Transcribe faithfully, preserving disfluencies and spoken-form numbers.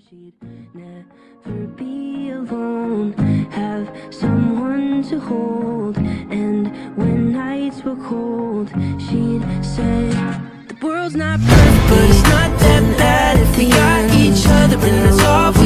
she'd never be alone, have someone to hold. And when nights were cold, she'd say, the world's not perfect, but it's not that bad if we got each other, and that's all.